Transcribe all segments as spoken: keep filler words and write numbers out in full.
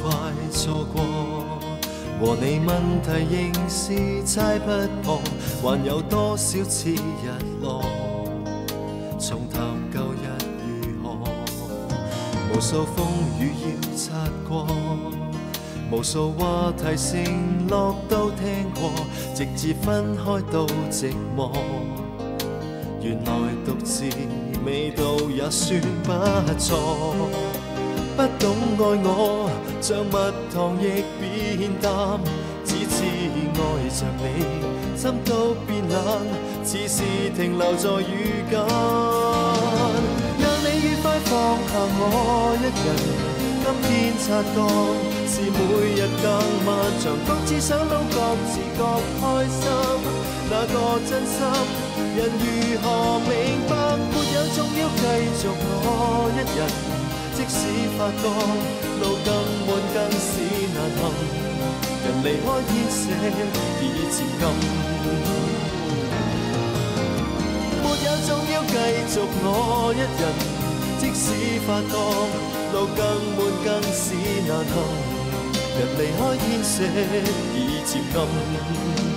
怪錯過，和你問題仍是猜不破，還有多少次日落，重談舊日如何？無數風雨要擦過，無數話題承諾都聽過，直至分開到寂寞。原來獨自味道也算不錯，不懂愛我，像蜜糖亦變淡，只知愛着你，心都變冷，似是停留在雨間。讓你愉快放下我一人，今天擦乾，是每日更漫長，各自想到各自各開心，那個真心。人如何明白？沒有總要繼續我一人，即使發覺路更悶更是難行，人離開天色已接近，沒有總要繼續我一人，即使發覺路更悶更是難行，人離開天色已接近。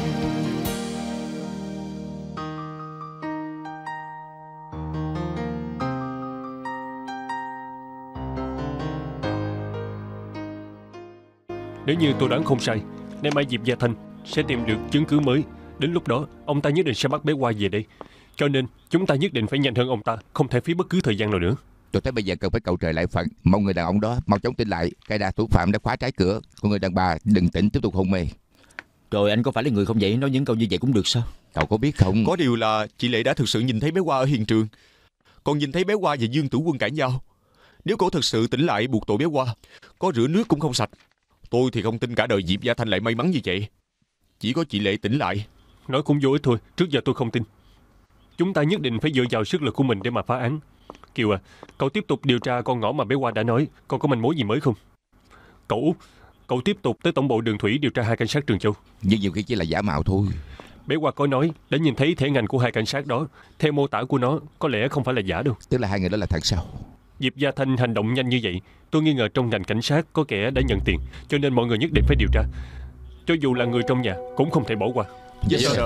Nếu như tôi đoán không sai, nay mai Diệp Gia Thanh sẽ tìm được chứng cứ mới. Đến lúc đó, ông ta nhất định sẽ bắt bé Hoa về đây. Cho nên, chúng ta nhất định phải nhanh hơn ông ta, không thể phí bất cứ thời gian nào nữa. Tôi thấy bây giờ cần phải cầu trời lại Phật, mong người đàn ông đó mau chóng tỉnh lại. Cái đa thủ phạm đã khóa trái cửa, còn người đàn bà đừng tỉnh tiếp tục hôn mê. Rồi anh có phải là người không vậy? Nói những câu như vậy cũng được sao? Cậu có biết không? Có điều là chị Lệ đã thực sự nhìn thấy bé Hoa ở hiện trường, còn nhìn thấy bé Hoa và Dương Tử Quân cãi nhau. Nếu cô thực sự tỉnh lại buộc tội bé Hoa, có rửa nước cũng không sạch. Tôi thì không tin cả đời Diệp Gia Thanh lại may mắn như vậy. Chỉ có chị Lệ tỉnh lại. Nói cũng vô ích thôi, trước giờ tôi không tin. Chúng ta nhất định phải dựa vào sức lực của mình để mà phá án. Kiều à, cậu tiếp tục điều tra con ngõ mà bé Hoa đã nói. Còn có manh mối gì mới không? Cậu Út, cậu tiếp tục tới tổng bộ đường thủy điều tra hai cảnh sát Trường Châu. Nhưng nhiều khi chỉ là giả mạo thôi. Bé Hoa có nói đã nhìn thấy thẻ ngành của hai cảnh sát đó. Theo mô tả của nó, có lẽ không phải là giả đâu. Tức là hai người đó là thật sao? Diệp Gia Thanh hành động nhanh như vậy, tôi nghi ngờ trong ngành cảnh sát có kẻ đã nhận tiền, cho nên mọi người nhất định phải điều tra. Cho dù là người trong nhà cũng không thể bỏ qua. Dạ yes, sir.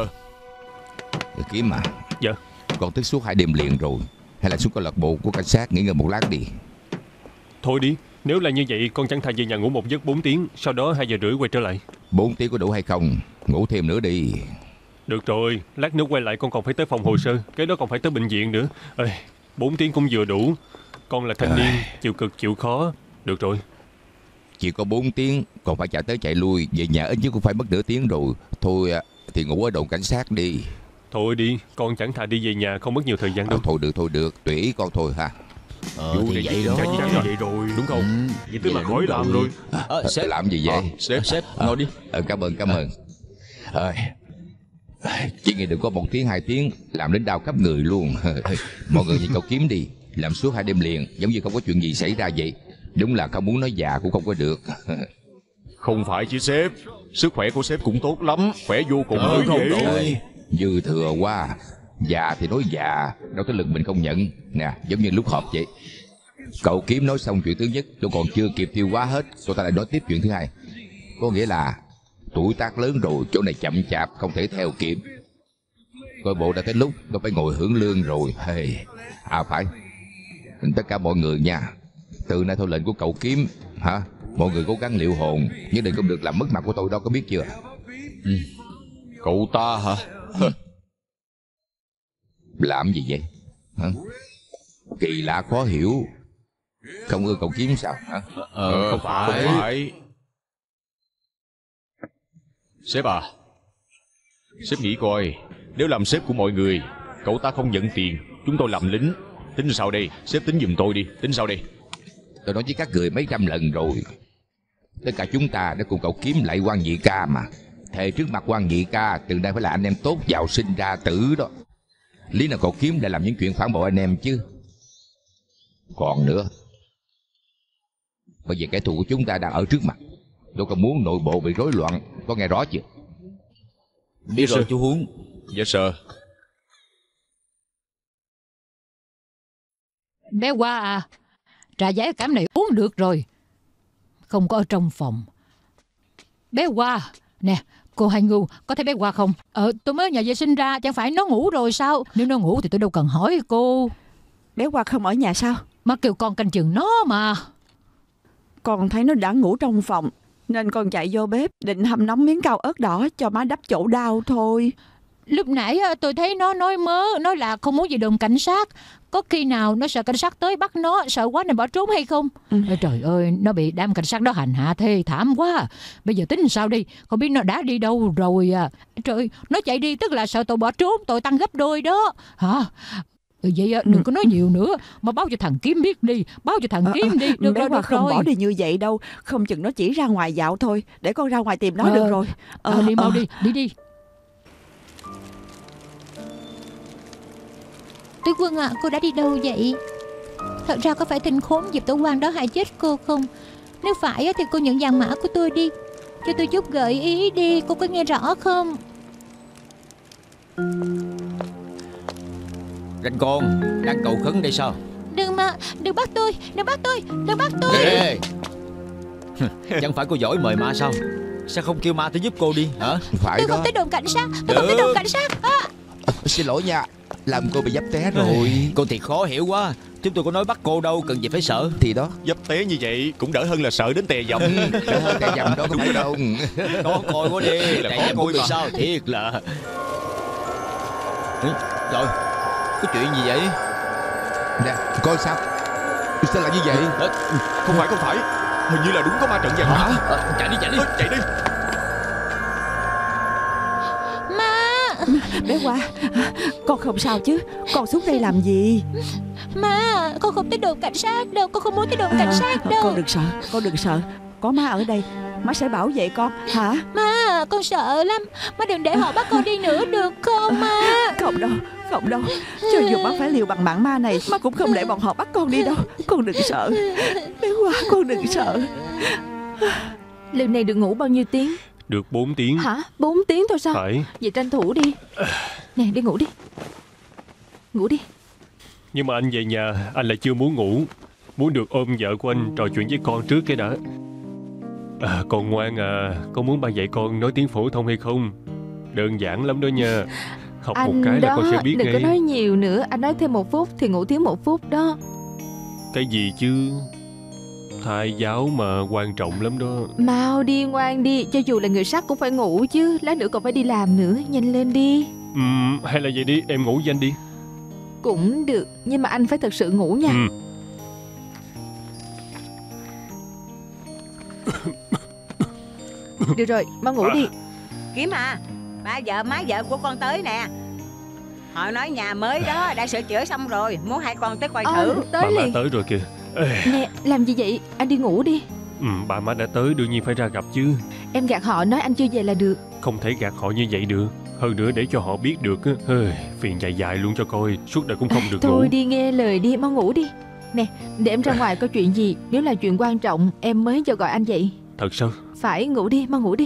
Kiếm mà. Dạ. Còn thức suốt hai đêm liền rồi, hay là xuống câu lạc bộ của cảnh sát nghỉ ngơi một lát đi. Thôi đi, nếu là như vậy con chẳng thà về nhà ngủ một giấc bốn tiếng, sau đó hai giờ rưỡi quay trở lại. Bốn tiếng có đủ hay không? Ngủ thêm nữa đi. Được rồi, lát nữa quay lại con còn phải tới phòng hồ sơ, cái đó còn phải tới bệnh viện nữa. Ê, bốn tiếng cũng vừa đủ. Con là thanh niên, chịu cực chịu khó. Được rồi. Chỉ có bốn tiếng, còn phải chạy tới chạy lui. Về nhà ít nhất cũng phải mất nửa tiếng rồi. Thôi thì ngủ ở đồn cảnh sát đi. Thôi đi, con chẳng thà đi về nhà không mất nhiều thời gian đâu. À, thôi được, thôi được, tùy ý con thôi ha. Ờ Dù thì vậy đó. Chắc chắn là vậy rồi, đúng không? Ừ, vậy tức là khỏi làm rồi. À, à, sếp làm gì vậy? À, sếp, sếp, à, ngồi đi. À, cảm ơn, cảm ơn. À, chỉ nghĩ đừng có một tiếng, hai tiếng làm đến đau khắp người luôn. Mọi người nhìn cậu Kiếm đi, làm suốt hai đêm liền, giống như không có chuyện gì xảy ra vậy. Đúng là không muốn nói già cũng không có được. Không phải chứ sếp, sức khỏe của sếp cũng tốt lắm, khỏe vô cùng mới vậy. Dư thừa quá. Già thì nói già, đâu tới lượt mình không nhận. Nè, giống như lúc họp vậy. Cậu Kiếm nói xong chuyện thứ nhất, tôi còn chưa kịp tiêu hóa hết, cậu ta lại nói tiếp chuyện thứ hai. Có nghĩa là tuổi tác lớn rồi, chỗ này chậm chạp không thể theo kịp. Coi bộ đã tới lúc tôi phải ngồi hưởng lương rồi. Hey. À phải, tất cả mọi người nha, từ nay theo lệnh của cậu Kiếm hả, mọi người cố gắng liệu hồn, nhưng đừng không được làm mất mặt của tôi đâu, có biết chưa? Ừ. Cậu ta hả? Làm gì vậy hả? Kỳ lạ khó hiểu. Không ưa cậu Kiếm sao hả? Ờ, không phải, không phải. Sếp à, sếp nghĩ coi, nếu làm sếp của mọi người, cậu ta không nhận tiền, chúng tôi làm lính, tính sao đây? Sếp tính giùm tôi đi, tính sao đây? Tôi nói với các người mấy trăm lần rồi, tất cả chúng ta đã cùng cậu Kiếm lại quan nhị ca mà. Thề trước mặt quan nhị ca, từ đây phải là anh em tốt, giàu sinh ra tử đó. Lý nào cậu Kiếm lại làm những chuyện phản bội anh em chứ. Còn nữa, bây giờ kẻ thù của chúng ta đang ở trước mặt, tôi còn muốn nội bộ bị rối loạn, có nghe rõ chưa? Biết rồi chú Huống. Dạ sir. Bé Hoa à, trà giấy cảm này uống được rồi, không có ở trong phòng. Bé Hoa, nè, cô Hai Ngu, có thấy bé Hoa không? Ờ, tôi mới nhà vệ sinh ra, chẳng phải nó ngủ rồi sao? Nếu nó ngủ thì tôi đâu cần hỏi cô. Bé Hoa không ở nhà sao? Má kêu con canh chừng nó mà. Con thấy nó đã ngủ trong phòng, nên con chạy vô bếp định hầm nóng miếng cao ớt đỏ cho má đắp chỗ đau thôi. Lúc nãy tôi thấy nó nói mớ, nói là không muốn về đồn cảnh sát. Có khi nào nó sợ cảnh sát tới bắt nó, sợ quá nên bỏ trốn hay không? Ừ. Trời ơi, nó bị đám cảnh sát đó hành hạ thê thảm quá. Bây giờ tính sao đi, không biết nó đã đi đâu rồi à. Trời, nó chạy đi tức là sợ tội bỏ trốn, tội tăng gấp đôi đó. Hả? Vậy đừng có nói nhiều nữa, mà báo cho thằng Kiếm biết đi, báo cho thằng Kiếm đi. Được Bé rồi, Hoa được không rồi. bỏ đi như vậy đâu, không chừng nó chỉ ra ngoài dạo thôi. Để con ra ngoài tìm nó Ờ, được rồi. Ờ, Ờ, đi mau ờ. đi, đi đi. Tuyết Quân à, cô đã đi đâu vậy? Thật ra có phải tên khốn Diệp Tử Quang đó hại chết cô không? Nếu phải á, thì cô nhận vàng mã của tôi đi. Cho tôi chút gợi ý đi, cô có nghe rõ không? Ranh con đang cầu khấn đây sao? Đừng mà, đừng bắt tôi, đừng bắt tôi, đừng bắt tôi. Ê, chẳng phải cô giỏi mời ma sao? Sao không kêu ma tới giúp cô đi hả? Phải Tôi đó. không tới đồn cảnh sát, tôi không tới đồn cảnh sát. À, Xin lỗi nha, làm cô bị dấp té rồi. Cô thì khó hiểu quá. Chúng tôi có nói bắt cô đâu, cần gì phải sợ. Thì đó, Dấp té như vậy cũng đỡ hơn là sợ đến tè dòng. đỡ hơn cái dầm đó, có phải đâu. Đó coi quá đi. Là Tại khó em coi cũng bị mà. sao thiệt là. Ê, rồi, có chuyện gì vậy? Nè, coi sao. Sao lại như vậy? Ê, Không phải, không phải. Hình như là đúng có ma trận vàng mã. ờ, chạy đi, chạy đi. Ê, chạy đi. ma, Bé Hoa, con không sao chứ? Con xuống đây làm gì? ma, con không tới đồn cảnh sát đâu, con không muốn tới đồn cảnh sát đâu. Con đừng sợ, con đừng sợ. Có má ở đây, má sẽ bảo vệ con. Hả? Ma, con sợ lắm. Má đừng để họ bắt con đi nữa được không ma? Không đâu, không đâu. Cho dù má phải liều bằng mạng ma này, má cũng không để bọn họ bắt con đi đâu. Con đừng sợ. Bé Hoa, con đừng sợ. Lần này được ngủ bao nhiêu tiếng? Được bốn tiếng. Hả? Bốn tiếng thôi sao? Phải. Vậy tranh thủ đi. Nè, đi ngủ đi. Ngủ đi. Nhưng mà anh về nhà, anh lại chưa muốn ngủ. Muốn được ôm vợ của anh trò chuyện với con trước cái đã. À, con ngoan à, con muốn ba dạy con nói tiếng phổ thông hay không? Đơn giản lắm đó nha. Học một Anh cái là đó, con sẽ biết đừng có ngay. nói nhiều nữa. Anh nói thêm một phút thì ngủ tiếng một phút đó. Cái gì chứ? Thai giáo mà quan trọng lắm đó. Mau đi, ngoan đi. Cho dù là người sắt cũng phải ngủ chứ. Lát nữa còn phải đi làm nữa. Nhanh lên đi. Ừm, hay là vậy đi, em ngủ với anh đi. Cũng được. Nhưng mà anh phải thật sự ngủ nha. Ừm. Được rồi, mau ngủ đi. Kiếm à, ba vợ má vợ của con tới nè. Họ nói nhà mới đó đã sửa chữa xong rồi, muốn hai con tới coi Ờ, thử. tới Bà má liền. tới rồi kìa. Ê, Nè, làm gì vậy? Anh đi ngủ đi. ừm, bà má đã tới, đương nhiên phải ra gặp chứ. Em gạt họ nói anh chưa về là được. Không thể gạt họ như vậy được. Hơn nữa để cho họ biết được á, hơi phiền dài dài luôn cho coi. Suốt đời cũng không được Thôi ngủ. đi, nghe lời đi, mau ngủ đi. Nè, để em ra ngoài có chuyện gì. Nếu là chuyện quan trọng em mới cho gọi anh dậy. Thật sao? Phải, ngủ đi, mau ngủ đi.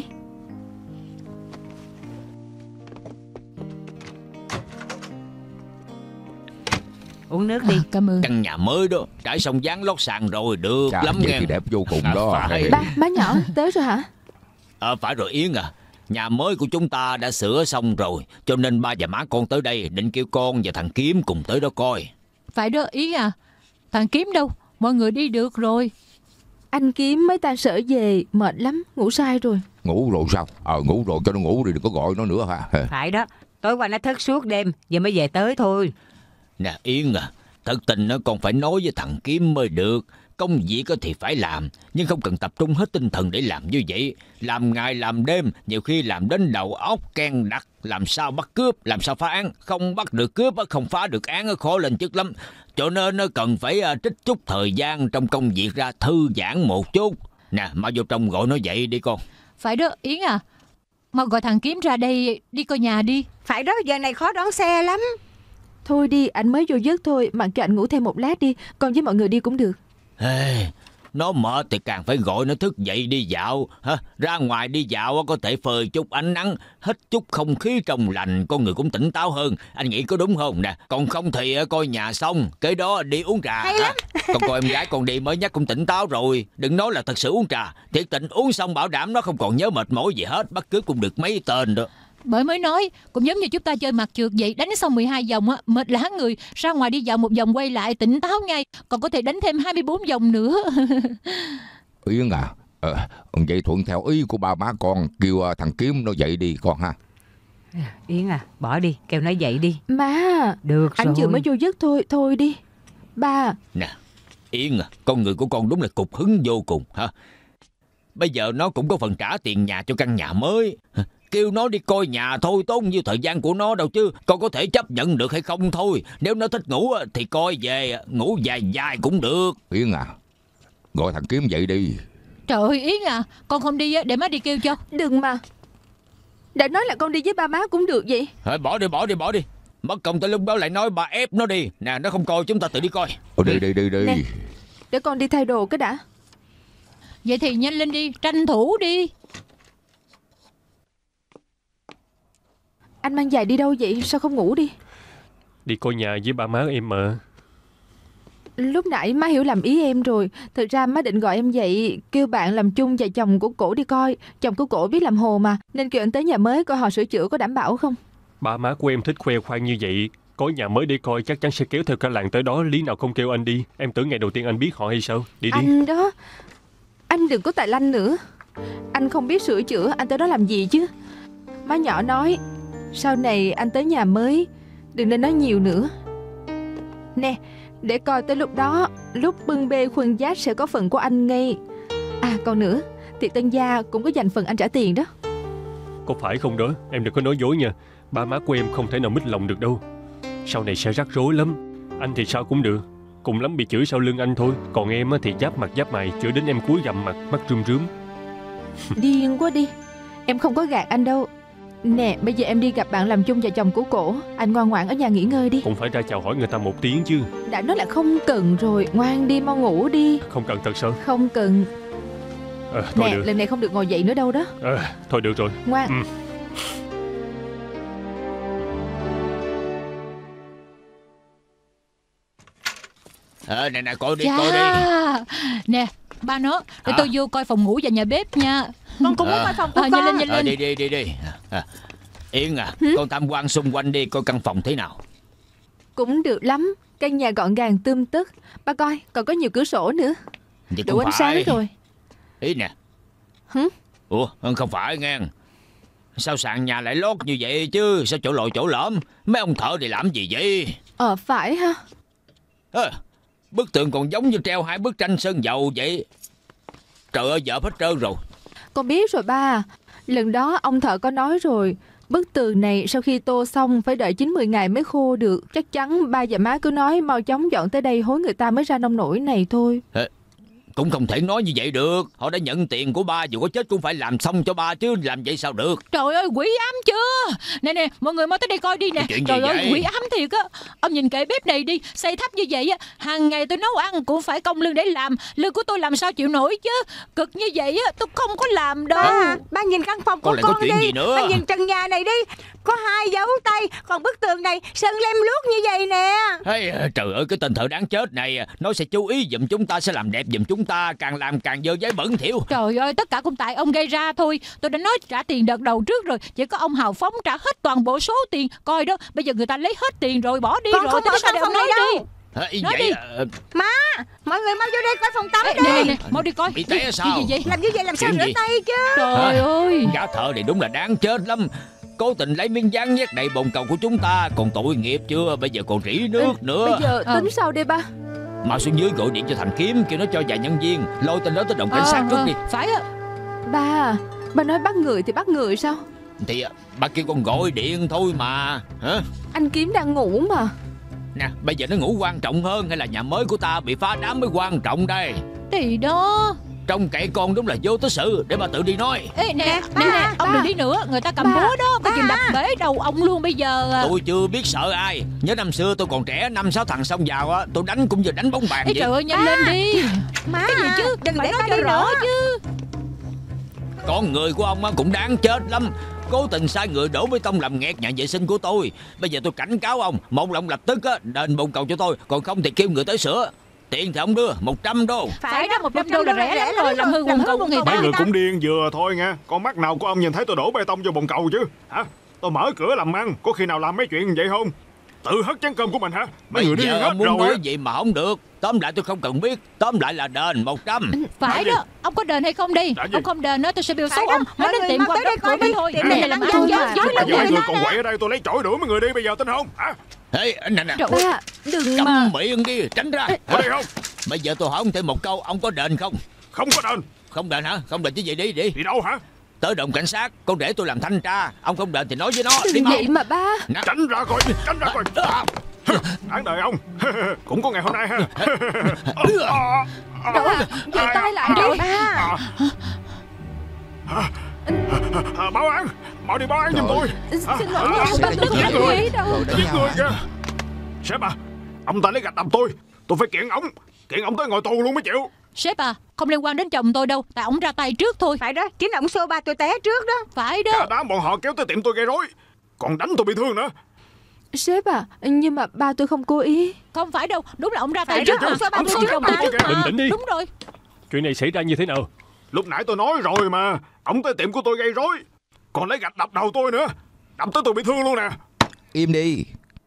Uống nước đi. À, cảm ơn. Căn nhà mới đó trải xong dán lót sàn rồi. Được Chà, lắm vậy nghe. thì đẹp vô cùng À, đó. phải. Ba, má nhỏ, tới rồi hả? Ờ phải rồi Yến à. Nhà mới của chúng ta đã sửa xong rồi. Cho nên ba và má con tới đây. Định kêu con và thằng Kiếm cùng tới đó coi. Phải đó Ý à. Thằng Kiếm đâu? Mọi người đi được rồi. Anh Kiếm mới tan sở về, mệt lắm, ngủ sai rồi. Ngủ rồi sao? Ờ ngủ rồi cho nó ngủ đi, đừng có gọi nó nữa hả? Phải đó, tối qua nó thức suốt đêm, giờ mới về tới thôi. Nè Yến à, thật tình nó còn phải nói với thằng Kiếm mới được. Công việc thì phải làm, nhưng không cần tập trung hết tinh thần để làm như vậy. Làm ngày làm đêm, nhiều khi làm đến đầu óc can đặc. Làm sao bắt cướp, làm sao phá án. Không bắt được cướp, không phá được án, khó lên chức lắm. Cho nên nó cần phải trích chút thời gian trong công việc ra thư giãn một chút. Nè, mau vô trong gọi nó dậy đi con. Phải đó Yến à. Mau gọi thằng Kiếm ra đây đi coi nhà đi. Phải đó, giờ này khó đón xe lắm. Thôi đi, anh mới vô giấc thôi, mặc cho anh ngủ thêm một lát đi. Con với mọi người đi cũng được. Ê, Nó mệt thì càng phải gọi nó thức dậy đi dạo. Hả? Ra ngoài đi dạo có thể phơi chút ánh nắng, hít chút không khí trong lành, con người cũng tỉnh táo hơn. Anh nghĩ có đúng không nè? Còn không thì coi nhà xong, cái đó đi uống trà. Hay lắm. Còn coi em gái con đi mới nhắc cũng tỉnh táo rồi. Đừng nói là thật sự uống trà, thiệt tình uống xong bảo đảm nó không còn nhớ mệt mỏi gì hết. Bắt cướp cũng được mấy tên đó. Bởi mới nói, cũng giống như chúng ta chơi mặt trượt vậy, đánh xong mười hai vòng á, mệt lả người, ra ngoài đi dạo một vòng quay lại tỉnh táo ngay, còn có thể đánh thêm hai mươi bốn vòng nữa. Yến à, ờ, vậy thuận theo ý của ba má con, kêu thằng Kiếm nó dậy đi con ha. Yến à, bỏ đi, kêu nó dậy đi. Má, Được rồi. anh vừa mới vô giấc thôi, thôi đi. Ba. Nè, Yến à, con người của con đúng là cục hứng vô cùng hả? Bây giờ nó cũng có phần trả tiền nhà cho căn nhà mới. Kêu nó đi coi nhà thôi, tốn nhiêu thời gian của nó đâu chứ. Con có thể chấp nhận được hay không thôi. Nếu nó thích ngủ thì coi về, ngủ dài dài cũng được. Yến à, gọi thằng Kiếm dậy đi. Trời ơi Yến à, con không đi á, để má đi kêu cho. Đừng mà. Đã nói là con đi với ba má cũng được vậy. Thôi bỏ đi, bỏ đi, bỏ đi. Mất công tới lúc đó lại nói bà ép nó đi. Nè, nó không coi chúng ta tự đi coi. Ồ, đi đi đi đi. Nè, để con đi thay đồ cái đã. Vậy thì nhanh lên đi, tranh thủ đi. Anh mang giày đi đâu vậy? Sao không ngủ đi? Đi coi nhà với ba má em mà. Lúc nãy má hiểu lầm ý em rồi. Thực ra má định gọi em dậy, kêu bạn làm chung và chồng của cổ đi coi. Chồng của cổ biết làm hồ mà, nên kêu anh tới nhà mới coi họ sửa chữa có đảm bảo không. Ba má của em thích khoe khoang như vậy, có nhà mới để coi chắc chắn sẽ kéo theo cả làng tới đó. Lý nào không kêu anh đi. Em tưởng ngày đầu tiên anh biết họ hay sao? Đi đi. Anh đó, anh đừng có tài lanh nữa. Anh không biết sửa chữa, anh tới đó làm gì chứ? Má nhỏ nói, sau này anh tới nhà mới đừng nên nói nhiều nữa. Nè, để coi tới lúc đó, lúc bưng bê khuân giác sẽ có phần của anh ngay. À còn nữa, tiệc tân gia cũng có dành phần anh trả tiền đó. Có phải không đó? Em đừng có nói dối nha. Ba má của em không thể nào mít lòng được đâu. Sau này sẽ rắc rối lắm. Anh thì sao cũng được, cùng lắm bị chửi sau lưng anh thôi. Còn em thì giáp mặt giáp mày, chửi đến em cúi gằm mặt, mắt rơm rớm. Điên quá đi. Em không có gạt anh đâu. Nè, bây giờ em đi gặp bạn làm chung và chồng của cổ. Anh ngoan ngoãn ở nhà nghỉ ngơi đi. Cũng phải ra chào hỏi người ta một tiếng chứ. Đã nói là không cần rồi. Ngoan đi, mau ngủ đi. Không cần thật sao? Không cần. À, thôi Nè, được. lần này không được ngồi dậy nữa đâu đó. À, thôi được rồi. Ngoan. Ừ. Ờ, nè nè, coi đi, Chà. coi đi. Nè, ba nó, để Hả? tôi vô coi phòng ngủ và nhà bếp nha. Con cũng muốn À. coi phòng của Ờ, con. nhanh lên, nhanh Ờ, lên. đi đi đi đi. À, Yến à, con tham quan xung quanh đi, coi căn phòng thế nào. Cũng được lắm. Căn nhà gọn gàng tươm tất. Ba coi, còn có nhiều cửa sổ nữa. Vậy Đủ không ánh phải. sáng rồi. Ý nè. Hử? Ủa, không phải nghe. Sao sàn nhà lại lót như vậy chứ? Sao chỗ lồi chỗ lõm? Mấy ông thợ thì làm gì vậy? Ờ, phải ha. À, bức tường còn giống như treo hai bức tranh sơn dầu vậy. Trời ơi, dở hết trơn rồi. Con biết rồi ba. Lần đó ông thợ có nói rồi. Bức tường này sau khi tô xong phải đợi chín mười ngày mới khô được. Chắc chắn ba và má cứ nói mau chóng dọn tới đây hối người ta mới ra nông nổi này thôi. À, cũng không thể nói như vậy được. Họ đã nhận tiền của ba, dù có chết cũng phải làm xong cho ba chứ. Làm vậy sao được? Trời ơi, quỷ ám chưa? Nè nè, mọi người mau tới đây coi đi nè. Chuyện gì Trời ơi, vậy? quỷ ám thiệt á. Ông nhìn kệ bếp này đi, xây thấp như vậy á, hàng ngày tôi nấu ăn cũng phải công lương để làm. Lương của tôi làm sao chịu nổi chứ? Cực như vậy á, tôi không có làm đâu. Ba, ba nhìn căn phòng của Con lại con có chuyện đi. gì nữa? Ba nhìn trần nhà này đi, có hai dấu tay, còn bức tường này sơn lem luốc như vậy nè. Hey, trời ơi, cái tên thợ đáng chết này. Nó sẽ chú ý giùm chúng ta, sẽ làm đẹp giùm chúng ta. Càng làm càng dơ giấy bẩn thỉu. Trời ơi, tất cả cũng tại ông gây ra thôi. Tôi đã nói trả tiền đợt đầu trước rồi. Chỉ có ông hào phóng trả hết toàn bộ số tiền. Coi đó, bây giờ người ta lấy hết tiền rồi, bỏ đi Con rồi. không Tôi ở sao căn để ông phòng nói này đi. đâu. À, ý Nói vậy đi. à, Má, mọi người mau vô đây coi phòng tắm Ê, đi. nè, nè, nè, mau đi coi. Bị té Gì- sao? gì vậy? Làm như vậy làm sao Chuyện rửa gì? tay chứ. Trời ơi. gã thợ này đúng là đáng chết lắm. Cố tình lấy miếng dán nhét đầy bồn cầu của chúng ta. Còn tội nghiệp chưa, bây giờ còn rỉ nước nữa. Bây giờ Ờ. tính sao đây ba? Mau xuống dưới gọi điện cho Thành Kiếm, kêu nó cho vài nhân viên lôi tên đó tới đồn cảnh Ờ, sát trước ờ, đi. Phải á. Ba, ba nói bắt người thì bắt người sao? Thì à, bà kêu con gọi điện thôi mà. Hả? Anh Kiếm đang ngủ mà. Nè, bây giờ nó ngủ quan trọng hơn hay là nhà mới của ta bị phá đám mới quan trọng đây? Thì đó. Trông cậy con đúng là vô tới sự. Để bà tự đi nói. Ê nè, nè, ba, nè, ông ba. đừng đi nữa. Người ta cầm Ba. búa đó, có chừng đập bể đầu ông luôn bây giờ à. Tôi chưa biết sợ ai. Nhớ năm xưa tôi còn trẻ, năm sáu thằng xông vào á, tôi đánh cũng như đánh bóng bàn Ê vậy. trời ơi, nhanh lên đi. Má, Cái gì chứ? đừng Phải để nói ba cho đi rõ nữa. chứ. Con người của ông á cũng đáng chết lắm. Cố tình sai người đổ bê tông làm nghẹt nhà vệ sinh của tôi. Bây giờ tôi cảnh cáo ông, một là ông lập tức á đền bồn cầu cho tôi, còn không thì kêu người tới sửa. Tiền thì ông đưa một trăm đô. Phải đó, một trăm đô là rẻ lắm rồi. Làm hư bồn cầu của người Mấy ta. người cũng điên vừa thôi nha. Con mắt nào của ông nhìn thấy tôi đổ bê tông vô bồn cầu chứ hả? Tôi mở cửa làm ăn, có khi nào làm mấy chuyện vậy không? Tự hất chén cơm của mình hả? Mấy Bây người điên giờ hết ông muốn rồi nói á. gì mà không được. Tóm lại tôi không cần biết. Tóm lại là đền một trăm. Phải Gì? đó, ông có đền hay không đi. Đã gì? Ông không đền nữa tôi sẽ biểu Phải xấu đó, ông. Nói mọi đến người tiệm mau qua tới đây đóng cửa coi đi đi. thôi. Tiệm Này này làm làm ăn ăn dối dối dối Bây lắm giờ mấy rồi. người còn quậy ở đây, tôi lấy chổi đuổi mấy người đi. Bây giờ tin không hả? Ê, nè nè, Ba, đừng mà. câm miệng đi, tránh ra. Có đây không? Bây giờ tôi hỏi ông thêm một câu, ông có đền không? Không có đền. Không đền hả? Không đền chứ gì đi đi. Đi đâu hả? Tới đồn cảnh sát, con để tôi làm thanh tra. Ông không đền thì nói với nó. Đi Đừng mau. vậy mà ba. Nè. Tránh ra coi, tránh ra coi. À, Đáng đời ông. Cũng có ngày hôm nay ha. Đâu à, dừng tay lại đi. À, à, báo án, mau đi báo án giùm tôi. Xin lỗi nha, À, ba tôi không giết có người. cố ý đâu. Rồi đánh Giết nhau người hả? kìa. Sếp à, ông ta lấy gạch đập tôi. Tôi phải kiện ông, kiện ông tới ngồi tù luôn mới chịu. Sếp à, không liên quan đến chồng tôi đâu. Tại ông ra tay trước thôi. Phải đó, chính ông xô ba tôi té trước đó. Phải Cả đó. đám bọn họ kéo tới tiệm tôi gây rối, còn đánh tôi bị thương nữa. Sếp à, nhưng mà ba tôi không cố ý. Không phải đâu, đúng là ông ra tay Phải trước. đó, Ông sao ba ông tôi xô trước chồng mà? tôi trước mà. Bình tĩnh đi. Đúng rồi. Chuyện này xảy ra như thế nào? Lúc nãy tôi nói rồi mà, ông tới tiệm của tôi gây rối, còn lấy gạch đập đầu tôi nữa, đập tới tôi bị thương luôn nè. Im đi.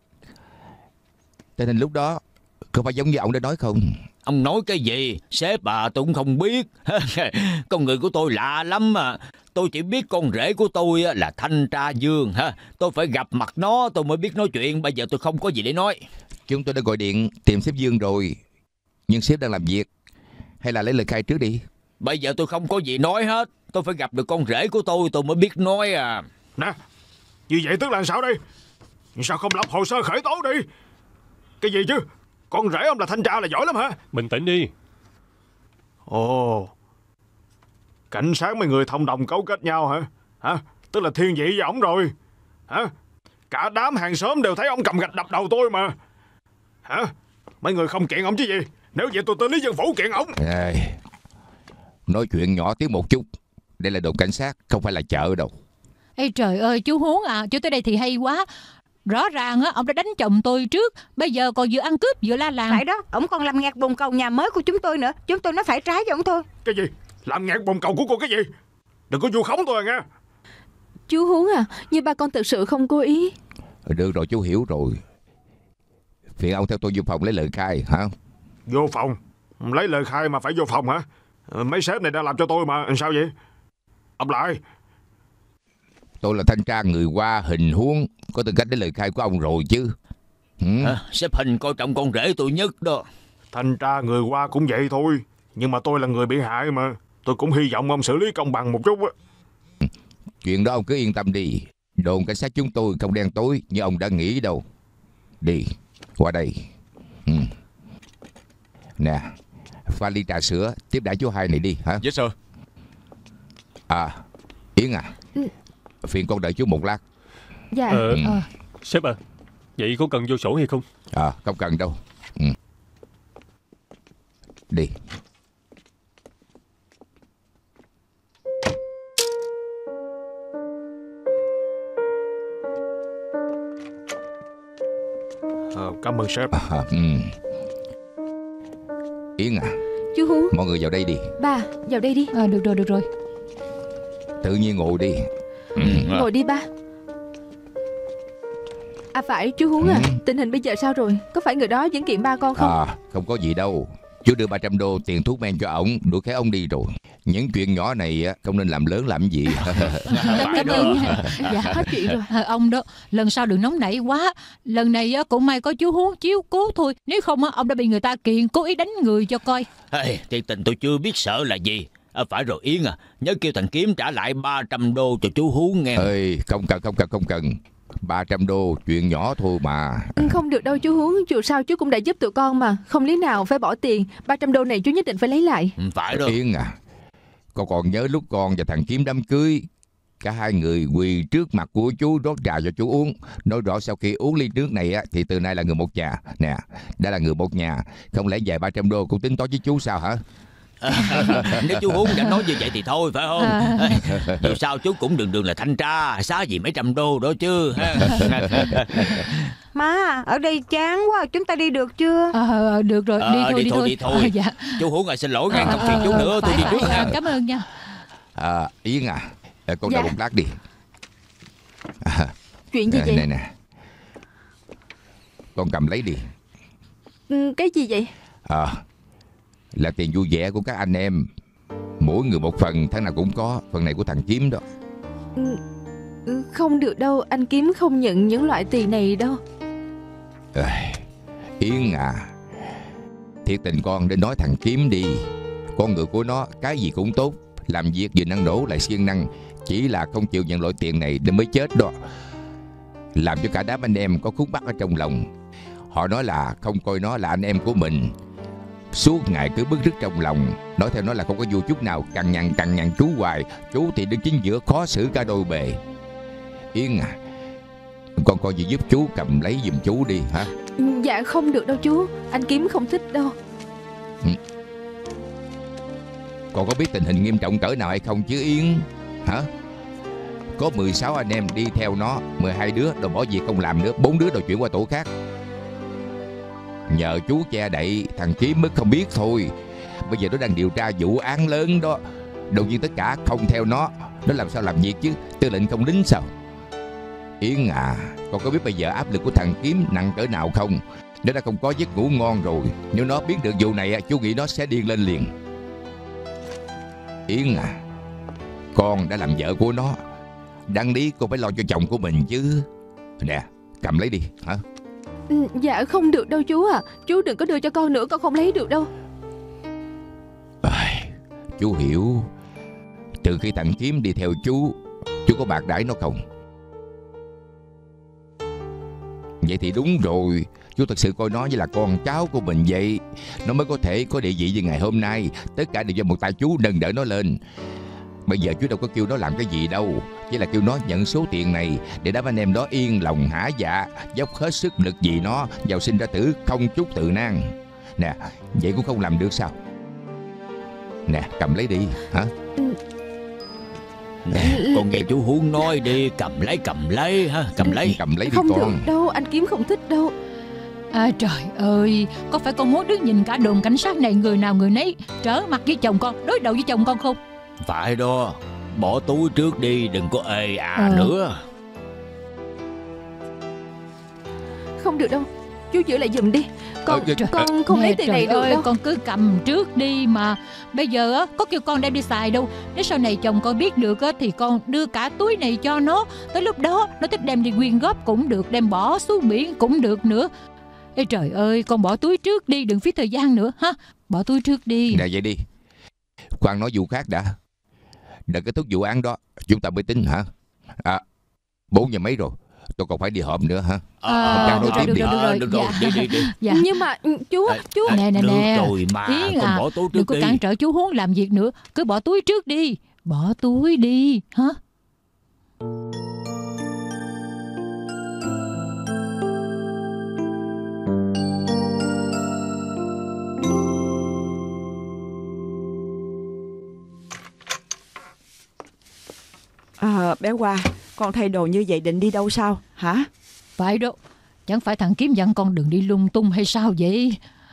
Tình hình lúc đó có phải giống như ông đã nói không? ông nói cái gì? Sếp à, tôi cũng không biết. Con người của tôi lạ lắm mà. Tôi chỉ biết con rể của tôi là Thanh Tra Dương ha. Tôi phải gặp mặt nó tôi mới biết nói chuyện. Bây giờ tôi không có gì để nói. Chúng tôi đã gọi điện tìm sếp Dương rồi, nhưng sếp đang làm việc. Hay là lấy lời khai trước đi. Bây giờ tôi không có gì nói hết. Tôi phải gặp được con rể của tôi tôi mới biết nói à. Nè, như vậy tức là sao đây? Sao không lập hồ sơ khởi tố đi? Cái gì chứ? Con rể ông là thanh tra là giỏi lắm hả? Bình tĩnh đi. Ồ, cảnh sát mấy người thông đồng cấu kết nhau hả? Hả? Tức là thiên vị với ổng rồi hả? Cả đám hàng xóm đều thấy ông cầm gạch đập đầu tôi mà. Hả? Mấy người không kiện ổng chứ gì? Nếu vậy tôi tới Lý Dân Phủ kiện ổng. Ê, nói chuyện nhỏ tiếng một chút. Đây là đồn cảnh sát, không phải là chợ đâu. Ê trời ơi chú Huống à, chú tới đây thì hay quá. Rõ ràng á, ông đã đánh chồng tôi trước. Bây giờ còn vừa ăn cướp vừa la làng. Phải đó, ổng còn làm ngạt bồn cầu nhà mới của chúng tôi nữa. Chúng tôi nó phải trái với ổng thôi. Cái gì? Làm ngạt bồn cầu của cô cái gì? Đừng có vu khống tôi à nghe. Chú Huống à, nhưng ba con thực sự không cố ý. Được rồi, chú hiểu rồi. Phiền ông theo tôi vô phòng lấy lời khai hả? Vô phòng? Lấy lời khai mà phải vô phòng hả? Mấy sếp này đang làm cho tôi mà. Sao vậy? Ông lại. Tôi là thanh tra người Hoa Hình Huống, có tư cách lấy lời khai của ông rồi chứ. Ừ? À, sếp Hình coi trọng con rể tôi nhất đó. Thanh tra người Hoa cũng vậy thôi. Nhưng mà tôi là người bị hại mà. Tôi cũng hy vọng ông xử lý công bằng một chút á. Chuyện đó ông cứ yên tâm đi. Đồn cảnh sát chúng tôi không đen tối như ông đã nghĩ đâu. Đi, qua đây. Ừ. Nè, pha ly trà sữa tiếp đãi chú Hai này đi hả? Yes sir. À, Yến à, phiền con đợi chú một lát. Dạ. Ờ, Ừ. Ờ. Sếp à, vậy có cần vô sổ hay không? À, không cần đâu. Ừ. Đi. À, cảm ơn sếp. À, ừ. Yến à, Chú Huống, mọi người vào đây đi. ba, vào đây đi. À, được rồi, được rồi. Tự nhiên ngồi đi. Ừ. Ngồi đi ba. À phải, chú Huống à, Ừ. tình hình bây giờ sao rồi? Có phải người đó vẫn kiện ba con không? À, không có gì đâu. Chú đưa ba trăm đô tiền thuốc men cho ổng, đuổi cái ông đi rồi. Những chuyện nhỏ này á, không nên làm lớn làm gì. Cảm ơn nha. Dạ, hết chuyện rồi. À, ông đó, lần sau đừng nóng nảy quá. Lần này á, cũng may có chú Huống chiếu cố thôi. Nếu không á, ông đã bị người ta kiện cố ý đánh người cho coi. Hey, thiệt tình tôi chưa biết sợ là gì. À, phải rồi Yến à, nhớ kêu thằng Kiếm trả lại ba trăm đô cho chú Huống nghe. Ơi, không cần, không cần, không cần. ba trăm đô, chuyện nhỏ thôi mà. Không được đâu chú Huống, dù sao chú cũng đã giúp tụi con mà. Không lý nào phải bỏ tiền. Ba trăm đô này chú nhất định phải lấy lại. Ừ, phải đó. Yến à, Con còn nhớ lúc con và thằng Kiếm đám cưới, cả hai người quỳ trước mặt của chú rót trà cho chú uống, nói rõ sau khi uống ly nước này á, thì từ nay là người một nhà. Nè, đã là người một nhà, không lẽ vài ba trăm đô cũng tính toán với chú sao hả? Nếu chú Huống đã nói như vậy thì thôi, phải không? À. Dù sao chú cũng đường đường là thanh tra, xá gì mấy trăm đô đó chứ. Má, ở đây chán quá, chúng ta đi được chưa? À, được rồi, à, đi thôi, đi, đi thôi, thôi. Đi thôi. À, dạ. Chú Huống à, xin lỗi ngài, không phiền chú nữa, tôi đi trước nha. Cảm ơn nha. À, Yến à, con dạ. đợi một lát đi. À, chuyện gì nè, vậy? Nè nè, con cầm lấy đi. Ừ, cái gì vậy? À, là tiền vui vẻ của các anh em, mỗi người một phần, tháng nào cũng có. Phần này của thằng Kiếm đó. Ừ, không được đâu, anh Kiếm không nhận những loại tiền này đâu. À, Yến à, thiệt tình con đến nói thằng Kiếm đi. Con người của nó cái gì cũng tốt, làm việc vừa năng nổ lại siêng năng, chỉ là không chịu nhận loại tiền này nên mới chết đó. Làm cho cả đám anh em có khúc mắc ở trong lòng. Họ nói là không coi nó là anh em của mình, suốt ngày cứ bứt rứt trong lòng. Nói theo nó là không có vui chút nào, cằn nhằn cằn nhằn chú hoài. Chú thì đứng chính giữa, khó xử cả đôi bề. Yến à, con coi gì giúp chú cầm lấy giùm chú đi hả? Dạ không được đâu chú, anh Kiếm không thích đâu. Ừ. Con có biết tình hình nghiêm trọng cỡ nào hay không chứ Yến hả? Có mười sáu anh em đi theo nó, mười hai đứa rồi bỏ việc không làm nữa, bốn đứa rồi chuyển qua tổ khác. Nhờ chú che đậy, thằng Kiếm mới không biết thôi. Bây giờ nó đang điều tra vụ án lớn đó. Đột nhiên tất cả không theo nó, nó làm sao làm việc chứ? Tư lệnh không lính sao? Yến à, con có biết bây giờ áp lực của thằng Kiếm nặng cỡ nào không? Nó đã không có giấc ngủ ngon rồi. Nếu nó biết được vụ này, chú nghĩ nó sẽ điên lên liền. Yến à, con đã làm vợ của nó, đáng lý con phải lo cho chồng của mình chứ. Nè, cầm lấy đi hả? Dạ không được đâu chú à, chú đừng có đưa cho con nữa, con không lấy được đâu. À, chú hiểu. Từ khi thằng Kiếm đi theo chú, chú có bạc đãi nó không? Vậy thì đúng rồi. Chú thật sự coi nó như là con cháu của mình vậy. Nó mới có thể có địa vị như ngày hôm nay. Tất cả đều do một tay chú nâng đỡ nó lên. Bây giờ chú đâu có kêu nó làm cái gì đâu, chỉ là kêu nó nhận số tiền này để đám anh em đó yên lòng hả dạ, dốc hết sức lực vì nó, giàu sinh ra tử không chút tự nan. Nè, vậy cũng không làm được sao? Nè, cầm lấy đi hả? Nè, con nghe chú Huống nói đi, cầm lấy cầm lấy ha, cầm lấy. Cầm lấy đi không con. Không được đâu, anh Kiếm không thích đâu. À trời ơi, có phải con muốn đứng nhìn cả đồn cảnh sát này người nào người nấy trở mặt với chồng con, đối đầu với chồng con không? Phải đó, bỏ túi trước đi, đừng có ê à à. nữa. Không được đâu, chú giữ lại giùm đi. Con ờ, con không Nè, lấy tiền này được ơi, đâu. con cứ cầm trước đi mà. Bây giờ á, có kêu con đem đi xài đâu. Nếu sau này chồng con biết được á, thì con đưa cả túi này cho nó. Tới lúc đó nó thích đem đi quyên góp cũng được, đem bỏ xuống biển cũng được nữa. Ê trời ơi, con bỏ túi trước đi, đừng phí thời gian nữa ha. Bỏ túi trước đi. Nè vậy đi, khoan nói vụ khác đã. Đợi kết thúc vụ án đó chúng ta mới tính hả? À, bốn giờ mấy rồi, tôi còn phải đi họp nữa hả? À, được, được, được, được, rồi. Được rồi, Dạ. đi đi đi. Dạ. Nhưng mà chú, À, chú à, Nè nè được nè, rồi mà, Yến con à, bỏ túi đừng trước có đi. cản trở chú Huống làm việc nữa. Cứ bỏ túi trước đi. Bỏ túi đi hả? À, bé Hoa, con thay đồ như vậy định đi đâu sao hả? Phải đâu, chẳng phải thằng Kiếm dặn con đừng đi lung tung hay sao vậy?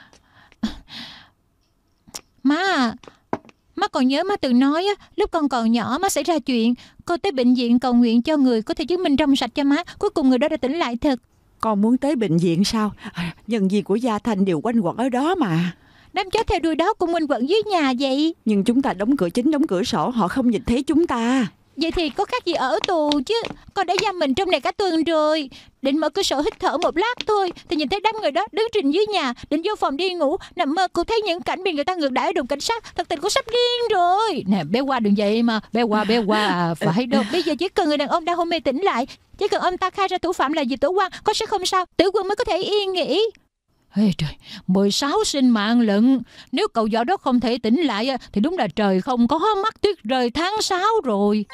Má à, má còn nhớ má từng nói á, lúc con còn nhỏ má xảy ra chuyện, con tới bệnh viện cầu nguyện cho người có thể chứng minh trong sạch cho má. Cuối cùng người đó đã tỉnh lại thật. Con muốn tới bệnh viện sao? À, nhân viên của Gia Thanh đều quanh quẩn ở đó mà. Đám chó theo đuôi đó cũng quanh quẩn dưới nhà vậy. Nhưng chúng ta đóng cửa chính đóng cửa sổ, họ không nhìn thấy chúng ta. Vậy thì có khác gì ở tù chứ. Con đã giam mình trong này cả tuần rồi. Định mở cửa sổ hít thở một lát thôi thì nhìn thấy đám người đó đứng trình dưới nhà. Định vô phòng đi ngủ, nằm mơ cô thấy những cảnh bị người ta ngược đãi ở đồn cảnh sát. Thật tình cô sắp điên rồi. Nè bé Hoa đừng vậy mà. Bé Hoa bé Hoa à, phải đâu. Bây giờ chỉ cần người đàn ông đang hôn mê tỉnh lại, chỉ cần ông ta khai ra thủ phạm là Diệp Tử Quang, con sẽ không sao. Tử Quân mới có thể yên nghỉ. Ê trời, mười sáu sinh mạng lận. Nếu cậu võ đó không thể tỉnh lại thì đúng là trời không có mắt, tuyết rơi tháng sáu rồi.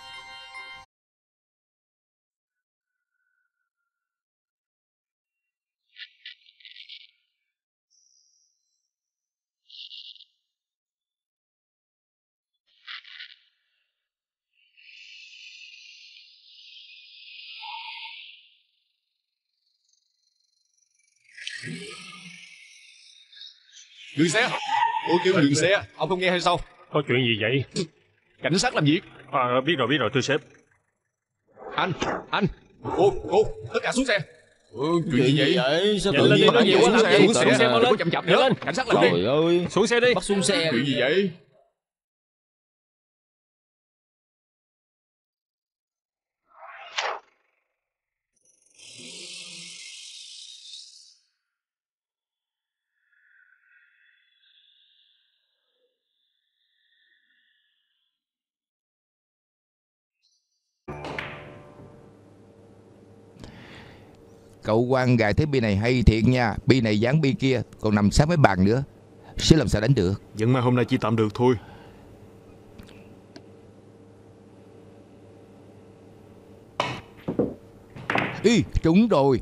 Dừng xe. Tôi kêu dừng xe, ông không nghe hay sao? Có chuyện gì vậy? Cảnh sát làm việc. À, biết rồi, biết rồi, thưa sếp. Anh, anh, cô, cô, tất cả xuống xe. Ừ, chuyện gì vậy? vậy? Sao Nhanh tự lên nhiên đi, nói nhiều quá làm gì? Xuống xe, Xuống xe mau lên. đừng có chậm chậm Nhanh nữa. lên. Cảnh sát làm Trời việc. ơi, Xuống xe đi. bắt xuống xe. Chuyện gì vậy? Cậu quan gài thế bi này hay thiệt nha. Bi này dán bi kia, còn nằm sát mấy bàn nữa. Sẽ làm sao đánh được. Vẫn mà hôm nay chỉ tạm được thôi. Ý, trúng rồi.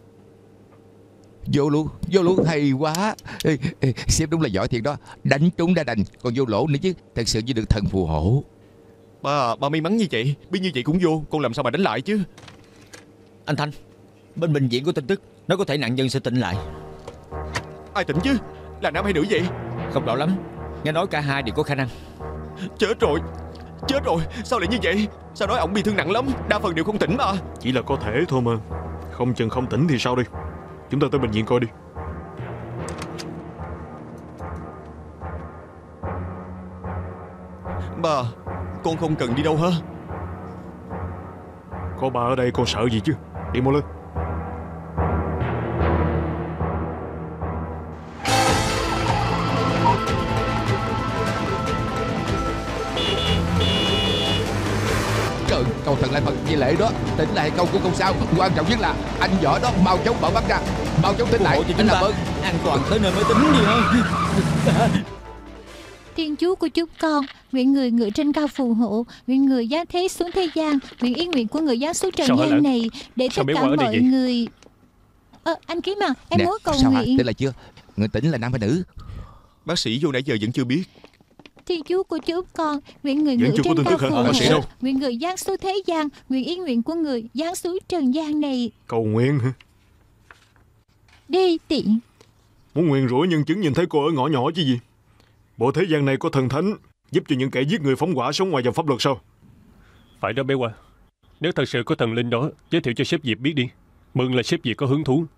Vô luôn, vô luôn, hay quá. Ê, ê, sếp đúng là giỏi thiệt đó. Đánh trúng đã đành, còn vô lỗ nữa chứ. Thật sự như được thần phù hộ. Ba, ba may mắn như vậy. Biết như vậy cũng vô, con làm sao mà đánh lại chứ. Anh Thanh, bên bệnh viện có tin tức nói có thể nạn nhân sẽ tỉnh lại. Ai tỉnh chứ? Là nam hay nữ vậy? Không rõ lắm, nghe nói cả hai đều có khả năng. Chết rồi. Chết rồi, sao lại như vậy? Sao nói ổng bị thương nặng lắm, đa phần đều không tỉnh mà. Chỉ là có thể thôi mà. Không chừng không tỉnh thì sao đi. Chúng ta tới bệnh viện coi đi. Ba, con không cần đi đâu hả? Có ba ở đây con sợ gì chứ. Đi mau lên. Trời, cầu thần lại Phật Di Lệ đó. Tỉnh lại câu cũng không sao. Quan trọng nhất là anh võ đó mau chóng mở mắt ra. Mau chóng tỉnh lại. Hộ cho Anh chúng làm ta ơn. an toàn tới nơi mới tính đi ha. Thiên Chúa của chúng con, nguyện người ngự trên cao phù hộ, nguyện người giáng thế xuống thế gian, nguyện ý nguyện của người giáng xuống trần Sao hả gian Lãng? này để Sao tất bé cả Hoa ở đây mọi vậy? người. Ờ, anh Kiếm à, em Nè, muốn cầu sao hả? nguyện. Tỉnh lại chưa? Người tỉnh là nam hay nữ? Bác sĩ vô nãy giờ vẫn chưa biết. Thiên Chúa của chúng con, nguyện người Vẫn ngự chưa có trên tin cao tức hả? phù Bác sĩ đâu? hộ, nguyện người giáng xuống thế gian, nguyện ý nguyện của người giáng xuống trần gian này. Cầu nguyện hả? Đi tiện. Muốn nguyền rủa nhân chứng nhìn thấy cô ở ngõ nhỏ chứ gì. Bộ thế gian này có thần thánh giúp cho những kẻ giết người phóng hỏa sống ngoài dòng pháp luật sao? Phải đó bé Hoa. Nếu thật sự có thần linh đó, giới thiệu cho sếp Diệp biết đi. Mừng là sếp Diệp có hứng thú.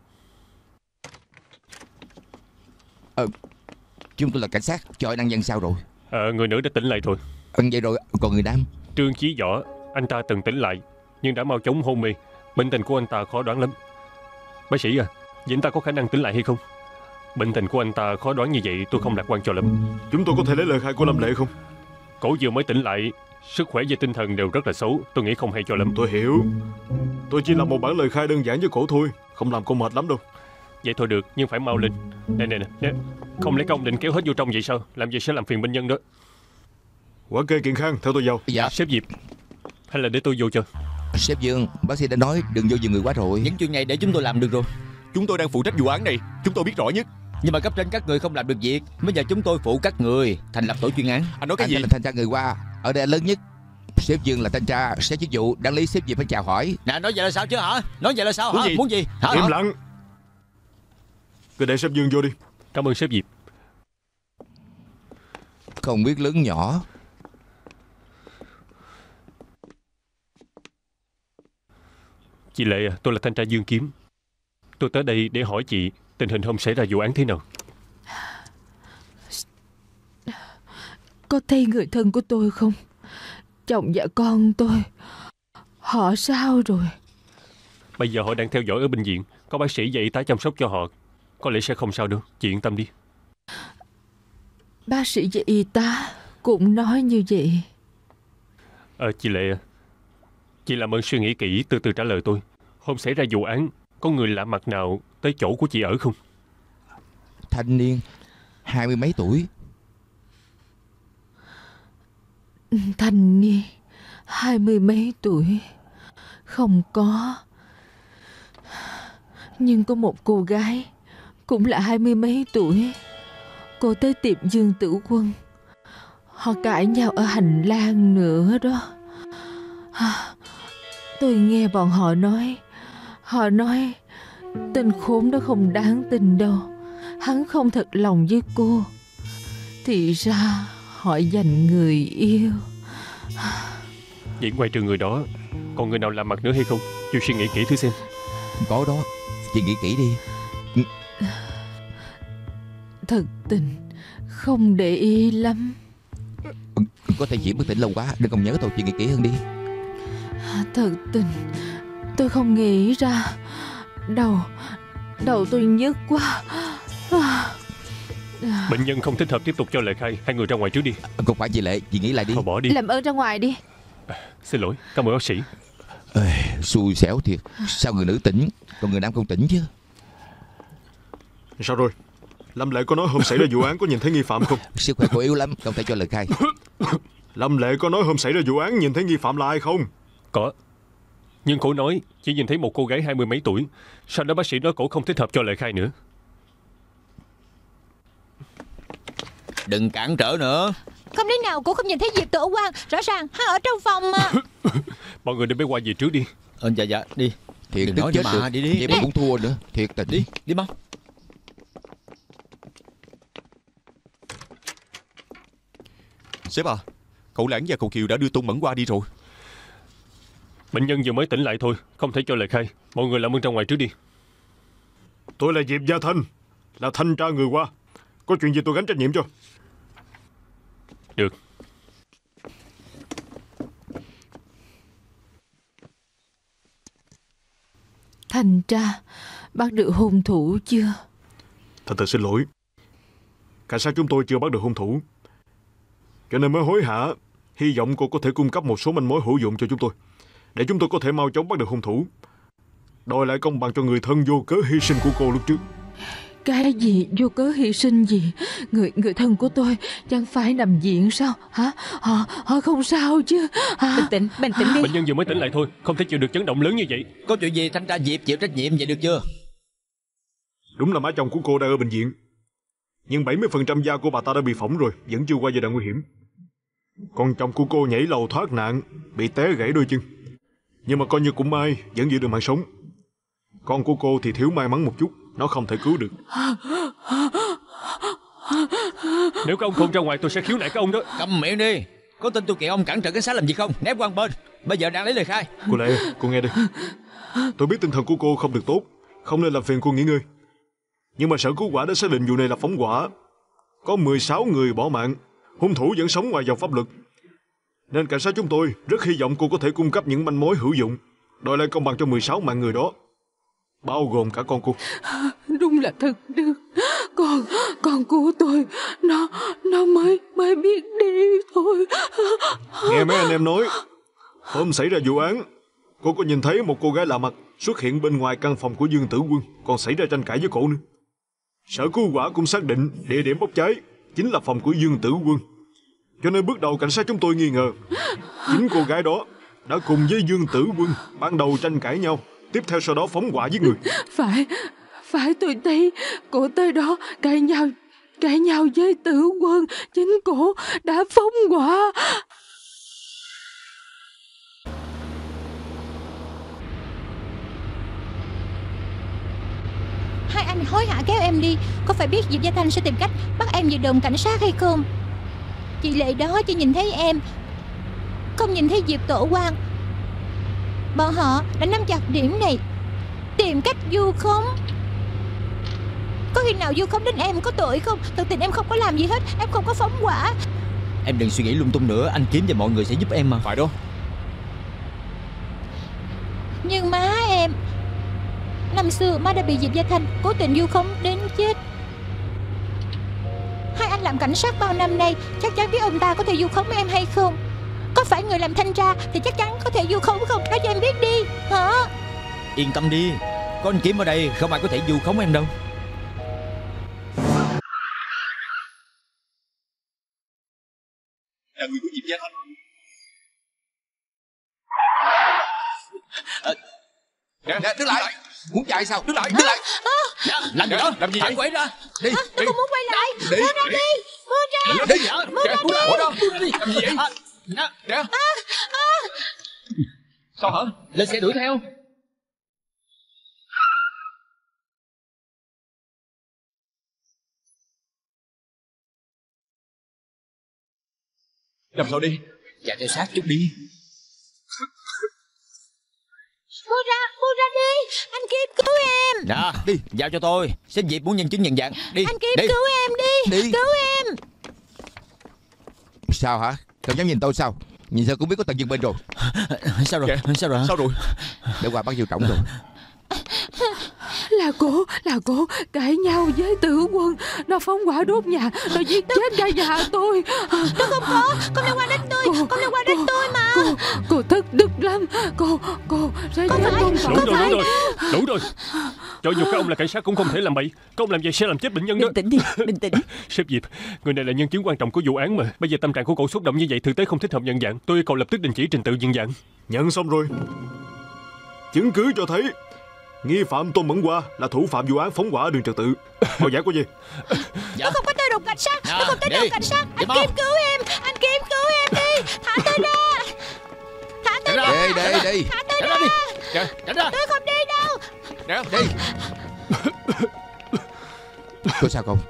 Ờ, chúng tôi là cảnh sát. Cho năng nhân sao rồi? Ờ, người nữ đã tỉnh lại rồi. Ừ, vậy rồi, còn người nam? Trương Chí Võ, anh ta từng tỉnh lại nhưng đã mau chóng hôn mê. Bệnh tình của anh ta khó đoán lắm. Bác sĩ à, vậy anh ta có khả năng tỉnh lại hay không? Bệnh tình của anh ta khó đoán như vậy tôi không lạc quan cho lắm. Chúng tôi có thể lấy lời khai của Lâm Lệ không? Cổ vừa mới tỉnh lại, sức khỏe và tinh thần đều rất là xấu. Tôi nghĩ không hay cho lắm. Tôi hiểu. Tôi chỉ làm một bản lời khai đơn giản với cổ thôi, không làm cô mệt lắm đâu. Vậy thôi được, nhưng phải mau lên. Nè nè nè, không lẽ công định kéo hết vô trong vậy sao? Làm vậy sẽ làm phiền bệnh nhân đó. Quả kê Kiện Khang, theo tôi vào. Dạ. Sếp Diệp, hay là để tôi vô cho? Sếp Dương, bác sĩ đã nói đừng vô nhiều người quá rồi. Những chuyện này để chúng tôi làm được rồi. Chúng tôi đang phụ trách vụ án này, chúng tôi biết rõ nhất. Nhưng mà cấp trên các người không làm được việc, bây giờ chúng tôi phụ các người thành lập tổ chuyên án. Anh nói cái Anh gì? ta là thanh tra người Hoa, ở đây là lớn nhất. Sếp Dương là thanh tra, sẽ chức vụ đáng lý sếp Diệp phải chào hỏi. Nè, nói vậy là sao chứ hả? Nói vậy là sao Muốn hả? gì? Muốn gì? Hả? Im lặng. Cứ để sếp Dương vô đi. Cảm ơn sếp Diệp. Không biết lớn nhỏ. Chị Lệ à, tôi là thanh tra Dương Kiếm. Tôi tới đây để hỏi chị tình hình hôm xảy ra vụ án thế nào. Có thấy người thân của tôi không? Chồng và con tôi, họ sao rồi? Bây giờ họ đang theo dõi ở bệnh viện. Có bác sĩ và y tá chăm sóc cho họ. Có lẽ sẽ không sao đâu. Chị yên tâm đi. Bác sĩ và y tá cũng nói như vậy. Ờ, chị Lệ à, chị làm ơn suy nghĩ kỹ từ từ trả lời tôi. Hôm xảy ra vụ án, có người lạ mặt nào tới chỗ của chị ở không? thanh niên hai mươi mấy tuổi. Thanh niên hai mươi mấy tuổi không có. Nhưng có một cô gái cũng là hai mươi mấy tuổi. Cô tới tiệm Dương Tử Quân. Họ cãi nhau ở hành lang nữa đó. Tôi nghe bọn họ nói, họ nói tên khốn đó không đáng tin đâu, hắn không thật lòng với cô. Thì ra họ giành người yêu. Vậy ngoài trừ người đó, còn người nào làm mặt nữa hay không? Chú suy nghĩ kỹ thử xem. Có đó, chị nghĩ kỹ đi. Thật tình không để ý lắm. Có thể chỉ bất tỉnh lâu quá, đừng còn nhớ thôi, chị nghĩ kỹ hơn đi. Thật tình tôi không nghĩ ra. Đầu Đầu tôi nhức quá. Bệnh nhân không thích hợp tiếp tục cho lời khai. Hai người ra ngoài trước đi. Không phải chị Lệ, chị nghĩ lại đi. Thôi bỏ đi. Làm ơn ra ngoài đi. à, Xin lỗi, cảm ơn bác sĩ. Ê, xui xẻo thiệt. Sao người nữ tỉnh, còn người nam không tỉnh chứ? Sao rồi? Lâm Lệ có nói hôm xảy ra vụ án có nhìn thấy nghi phạm không? Sức khỏe cô yếu lắm, không thể cho lời khai. Lâm Lệ có nói hôm xảy ra vụ án nhìn thấy nghi phạm là ai không? Có. Nhưng cô nói chỉ nhìn thấy một cô gái hai mươi mấy tuổi. Sau đó bác sĩ nói cổ không thích hợp cho lời khai nữa. Đừng cản trở nữa. Không thể nào cô không nhìn thấy Diệp Tử Quang. Rõ ràng hắn ở trong phòng mà. Mọi người đi bé qua về trước đi. Ờ dạ dạ đi. Thiệt Đừng tức nói chết mà, được. đi đi. Vậy mà cũng thua nữa. Thiệt tình. Đi, đi mau. Sếp à, cậu Lãng và cậu Kiều đã đưa Tôn Mẫn qua đi rồi. Bệnh nhân vừa mới tỉnh lại thôi, không thể cho lời khai. Mọi người làm ơn ra ngoài trước đi. Tôi là Diệp Gia Thanh, là thanh tra người qua. Có chuyện gì tôi gánh trách nhiệm cho. Được. Thanh tra, bắt được hung thủ chưa? Thật thật xin lỗi, cảnh sát chúng tôi chưa bắt được hung thủ, cho nên mới hối hả. Hy vọng cô có thể cung cấp một số manh mối hữu dụng cho chúng tôi, để chúng tôi có thể mau chóng bắt được hung thủ, đòi lại công bằng cho người thân vô cớ hy sinh của cô lúc trước. Cái gì vô cớ hy sinh gì? Người người thân của tôi chẳng phải nằm viện sao? Hả? Họ họ không sao chứ? Hả? Bình tĩnh, bình tĩnh đi. Bệnh nhân vừa mới tỉnh lại thôi, không thể chịu được chấn động lớn như vậy. Có chuyện gì thanh tra Diệp chịu trách nhiệm vậy được chưa? Đúng là má chồng của cô đang ở bệnh viện, nhưng bảy mươi phần trăm da của bà ta đã bị phỏng rồi, vẫn chưa qua giai đoạn nguy hiểm. Còn chồng của cô nhảy lầu thoát nạn, bị té gãy đôi chân, nhưng mà coi như cũng may, vẫn giữ được mạng sống. Con của cô thì thiếu may mắn một chút, nó không thể cứu được. Nếu các ông không ra ngoài tôi sẽ khiếu nại các ông đó. Câm miệng đi. Có tin tôi kiện ông cản trở cảnh sát làm gì không? Nép qua một bên. Bây giờ đang lấy lời khai. Cô Lệ, cô nghe đây. Tôi biết tinh thần của cô không được tốt, không nên làm phiền cô nghỉ ngơi. Nhưng mà sở cứu hỏa đã xác định vụ này là phóng hỏa. Có mười sáu người bỏ mạng, hung thủ vẫn sống ngoài vòng pháp luật. Nên cảnh sát chúng tôi rất hy vọng cô có thể cung cấp những manh mối hữu dụng, đòi lại công bằng cho mười sáu mạng người đó, bao gồm cả con cô. Đúng là thật được. Con con của tôi nó nó mới mới biết đi thôi. Nghe mấy anh em nói, hôm xảy ra vụ án, cô có nhìn thấy một cô gái lạ mặt xuất hiện bên ngoài căn phòng của Dương Tử Quân, còn xảy ra tranh cãi với cổ nữa. Sở cứu hỏa cũng xác định địa điểm bốc cháy chính là phòng của Dương Tử Quân, cho nên bước đầu cảnh sát chúng tôi nghi ngờ chính cô gái đó đã cùng với Dương Tử Quân ban đầu tranh cãi nhau, tiếp theo sau đó phóng hỏa giết người. Phải, phải tôi thấy cổ tới đó cãi nhau, cãi nhau với Tử Quân, chính cổ đã phóng hỏa. Hai anh hối hả kéo em đi. Có phải biết Diệp Gia Thanh sẽ tìm cách bắt em về đồn cảnh sát hay không? Chị Lệ đó chỉ nhìn thấy em, không nhìn thấy Diệp Tổ Quang. Bọn họ đã nắm chặt điểm này, tìm cách vu khống. Có khi nào vu khống đến em có tội không? Thực tình em không có làm gì hết, em không có phóng hỏa. Em đừng suy nghĩ lung tung nữa. Anh Kiếm và mọi người sẽ giúp em mà. Phải đó. Nhưng má em, năm xưa má đã bị Diệp Gia Thanh cố tình vu khống đến chết. Hai anh làm cảnh sát bao năm nay, chắc chắn biết ông ta có thể vu khống em hay không. Có phải người làm thanh tra thì chắc chắn có thể vu khống không? Nói cho em biết đi, hả? Yên tâm đi, có anh Kiếm ở đây, không ai có thể vu khống em đâu. là người của Diệp Gia Thành. À, nè, nè, đứng lại. Muốn chạy sao? Đứng lại, đứng lại. Làm gì đó? Làm gì vậy? Quay ra. Đi. Tôi không muốn quay lại. Đi. Buông ra đi. Buông ra. Đi. Buông ra đi. Bỏ đâu? Làm gì vậy? Nè. Sao hả? Lên xe đuổi theo. Làm sao đi? Chạy theo sát chút đi. Buông ra, buông ra đi. Anh Kim cứu em. Nè, đi, giao cho tôi. Sếp Diệp muốn nhân chứng nhận dạng. Đi. Anh Kim đi. cứu em đi. Đi. Cứu em. Sao hả? Cậu dám nhìn tôi sao? Nhìn sao cũng biết có tận dừng bên rồi. Sao rồi? Kìa. Sao rồi? Sao rồi? Để qua bắt Diệu Trọng rồi. Là cô, là cô cãi nhau với Tử Quân. Nó phóng hỏa đốt nhà, nó giết chết cả nhà tôi. Tôi không có, không liên quan đến tôi. Cô, Không liên quan đến cô, tôi mà. Cô, cô thất đức lắm. Cô, cô sẽ Không giết phải, con Đủ tỏi. rồi, đủ rồi. Đủ rồi. Cho dù các ông là cảnh sát cũng không thể làm bậy. Các ông làm vậy sẽ làm chết bệnh nhân đó. Bình tĩnh đi, bình tĩnh. Sếp Diệp, người này là nhân chứng quan trọng của vụ án mà. Bây giờ tâm trạng của cậu xúc động như vậy, thực tế không thích hợp nhận dạng. Tôi yêu cầu lập tức đình chỉ trình tự nhận dạng. Nhận xong rồi. Chứng cứ cho thấy nghi phạm Tôn Mẫn Hoa là thủ phạm vụ án phóng hỏa đường trật tự. Họ giải có gì? Dạ. Tôi không có tới đồn cảnh sát. Dạ, Tôi không tới đi. đồn cảnh sát. Anh Đi Kim mau. cứu em. Anh Kim cứu em đi. Thả tôi ra. Thả tôi ra. Đi, đi, đi. Thả tôi Tránh ra. ra đi. Tránh ra. Tôi không đi đâu. Nè, đi. Có sao không?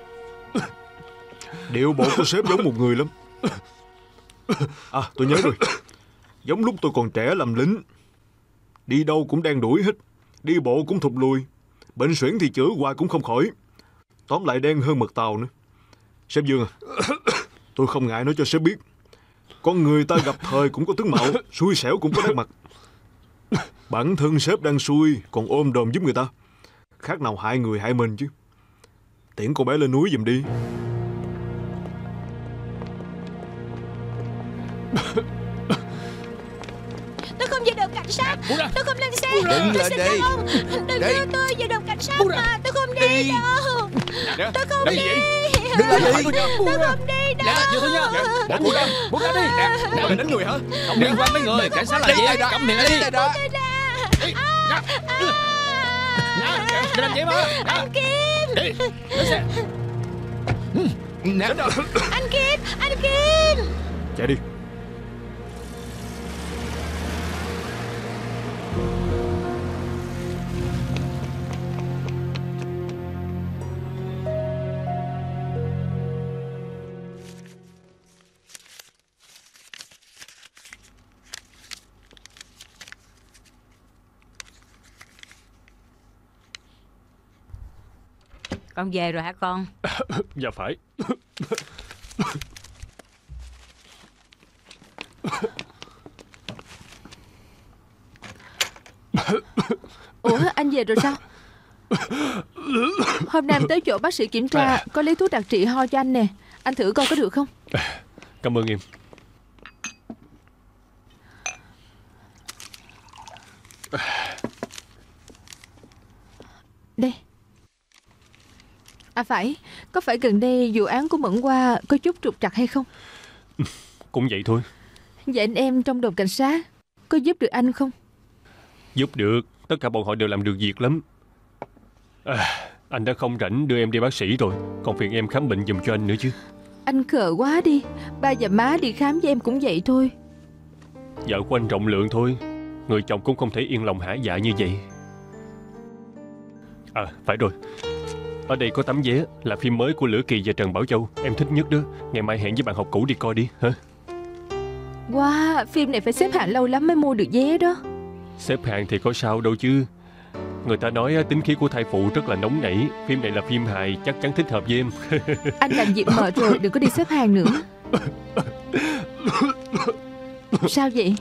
Điệu bộ của sếp giống một người lắm. À, tôi nhớ rồi. Giống lúc tôi còn trẻ làm lính. Đi đâu cũng đang đuổi hết. Đi bộ cũng thụt lùi. Bệnh suyễn thì chữa hoài cũng không khỏi. Tóm lại đen hơn mật tàu nữa. Sếp Dương à, tôi không ngại nói cho sếp biết. Con người ta gặp thời cũng có tướng mạo, xui xẻo cũng có nét mặt. Bản thân sếp đang xui, còn ôm đồm giúp người ta. Khác nào hại người hại mình chứ. Tiễn cô bé lên núi giùm đi. Tôi không về đồn cảnh sát. Tôi không lên xe. Đứng Tôi lên xin đi. các ông. Đừng Đi. đưa tôi về đồn cảnh sát mà. Tôi không đi Đi. đâu. Nè, Tôi không đi. đi. Đứng lại đi. Tôi không đi đâu. Nè, vừa thôi nha. Nè, buông ra. Buông ra đi. Nè, mày đánh người hả? Không liên quan mấy người. Cảnh sát là gì? Cấm miệng lại đi. Đây đó. Đi. Nè. Nè, đừng làm vậy mà. Anh Kim. Đi. Lên xe. Nè. Anh Kim. Anh Kim. Chạy đi. Con về rồi hả con? Dạ phải. Ủa, anh về rồi sao? Hôm nay em tới chỗ bác sĩ kiểm tra, có lấy thuốc đặc trị ho cho anh nè. Anh thử coi có được không? Cảm ơn em. Đây. À phải, có phải gần đây vụ án của Mẫn Hoa có chút trục trặc hay không? Cũng vậy thôi. Vậy anh em trong đồn cảnh sát có giúp được anh không? Giúp được. Tất cả bọn họ đều làm được việc lắm. À, anh đã không rảnh đưa em đi bác sĩ rồi. Còn phiền em khám bệnh giùm cho anh nữa chứ. Anh khờ quá đi. Ba và má đi khám với em cũng vậy thôi. Vợ của anh rộng lượng thôi. Người chồng cũng không thể yên lòng hả dạ như vậy. À phải rồi. Ở đây có tấm vé là phim mới của Lữ Kỳ và Trần Bảo Châu. Em thích nhất đó. Ngày mai hẹn với bạn học cũ đi coi đi hả? Wow, phim này phải xếp hạng lâu lắm mới mua được vé đó. Xếp hạng thì có sao đâu chứ. Người ta nói tính khí của thai phụ rất là nóng nảy. Phim này là phim hài, chắc chắn thích hợp với em. Anh làm việc mệt rồi, đừng có đi xếp hàng nữa. Sao vậy?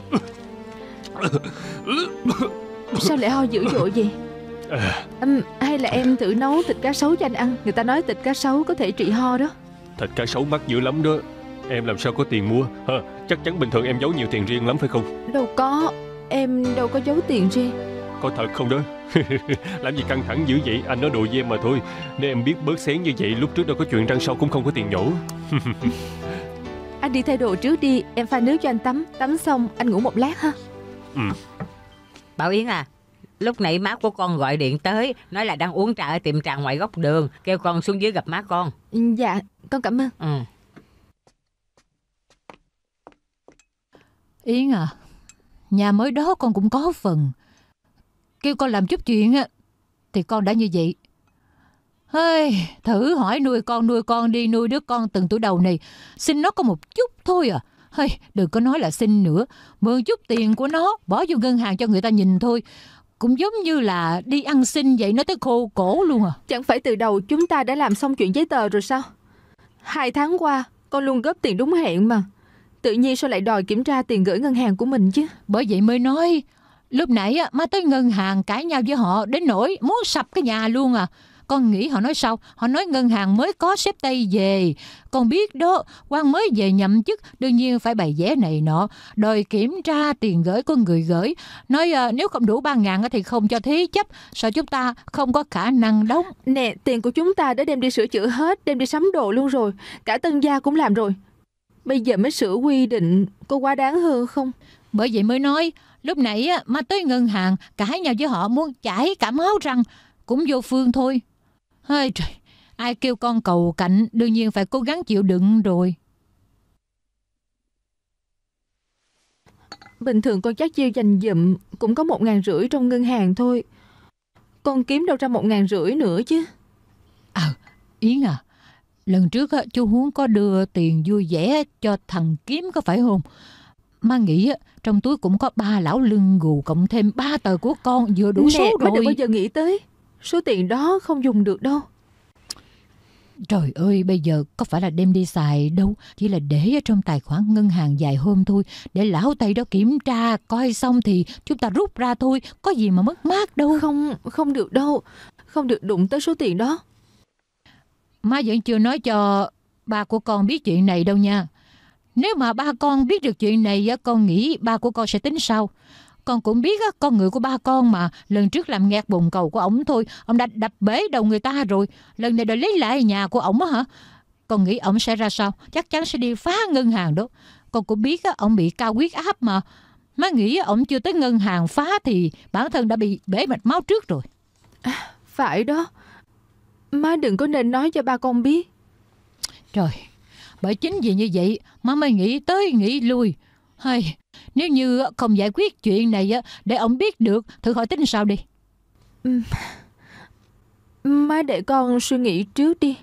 Sao lại ho dữ dội vậy? Um, hay là em thử nấu thịt cá sấu cho anh ăn. Người ta nói thịt cá sấu có thể trị ho đó. Thịt cá sấu mắc dữ lắm đó. Em làm sao có tiền mua hả? Chắc chắn bình thường em giấu nhiều tiền riêng lắm phải không? Đâu có. Em đâu có giấu tiền riêng. Có thật không đó? Làm gì căng thẳng dữ vậy? Anh nói đùa với em mà thôi. Nếu em biết bớt xén như vậy, lúc trước đâu có chuyện răng sau cũng không có tiền nhổ. Anh đi thay đồ trước đi, em pha nước cho anh tắm. Tắm xong anh ngủ một lát ha. Ừ. Bảo Yến à, lúc nãy má của con gọi điện tới, nói là đang uống trà ở tiệm trà ngoài góc đường, kêu con xuống dưới gặp má con. Dạ, con cảm ơn. Ừ. Yến à, nhà mới đó con cũng có phần. Kêu con làm chút chuyện á thì con đã như vậy. Hey, thử hỏi nuôi con nuôi con đi, nuôi đứa con từng tuổi đầu này, xin nó có một chút thôi à. Hey, đừng có nói là xin nữa, mượn chút tiền của nó bỏ vô ngân hàng cho người ta nhìn thôi, cũng giống như là đi ăn xin vậy, nó tới khô cổ luôn à. Chẳng phải từ đầu chúng ta đã làm xong chuyện giấy tờ rồi sao? Hai tháng qua con luôn góp tiền đúng hẹn mà, tự nhiên sao lại đòi kiểm tra tiền gửi ngân hàng của mình chứ? Bởi vậy mới nói, lúc nãy á, má tới ngân hàng cãi nhau với họ đến nỗi muốn sập cái nhà luôn à. Con nghĩ họ nói sao? Họ nói ngân hàng mới có sếp Tây về. Con biết đó, quan mới về nhậm chức, đương nhiên phải bày vẽ này nọ, đòi kiểm tra tiền gửi của người gửi. Nói à, nếu không đủ ba ngàn thì không cho thế chấp, sợ chúng ta không có khả năng đóng. Nè, tiền của chúng ta đã đem đi sửa chữa hết, đem đi sắm đồ luôn rồi. Cả tân gia cũng làm rồi. Bây giờ mới sửa quy định, có quá đáng hơn không? Bởi vậy mới nói, lúc nãy á, má tới ngân hàng cãi nhau với họ muốn chảy cả máu răng, cũng vô phương thôi. Ôi trời, ai kêu con cầu cạnh, đương nhiên phải cố gắng chịu đựng rồi. Bình thường con chắc chiêu dành dụm cũng có một ngàn rưỡi trong ngân hàng thôi. Con kiếm đâu ra một ngàn rưỡi nữa chứ. À, Yến à, lần trước á, chú Huống có đưa tiền vui vẻ cho thằng Kiếm có phải không? Má nghĩ á, trong túi cũng có ba lão lưng gù cộng thêm ba tờ của con vừa đủ Nè, số má rồi. đừng bao giờ nghĩ tới số tiền đó không dùng được đâu. Trời ơi, bây giờ có phải là đem đi xài đâu, chỉ là để ở trong tài khoản ngân hàng vài hôm thôi, để lão Tây đó kiểm tra, coi xong thì chúng ta rút ra thôi, có gì mà mất mát đâu. Không, không được đâu, không được đụng tới số tiền đó. Má vẫn chưa nói cho ba của con biết chuyện này đâu nha. Nếu mà ba con biết được chuyện này, con nghĩ ba của con sẽ tính sao? Con cũng biết con người của ba con mà, lần trước làm nghẹt bồn cầu của ổng thôi, ông đã đập bể đầu người ta rồi, lần này đòi lấy lại nhà của ổng á hả? Con nghĩ ổng sẽ ra sao? Chắc chắn sẽ đi phá ngân hàng đó. Con cũng biết ổng bị cao huyết áp mà. Má nghĩ ổng chưa tới ngân hàng phá thì bản thân đã bị bể mạch máu trước rồi. À, phải đó. Má đừng có nên nói cho ba con biết. Trời, bởi chính vì như vậy má mới nghĩ tới nghĩ lui. Hay, nếu như không giải quyết chuyện này để ông biết được, thử hỏi tính sao đi. Ừ. Má để con suy nghĩ trước đi.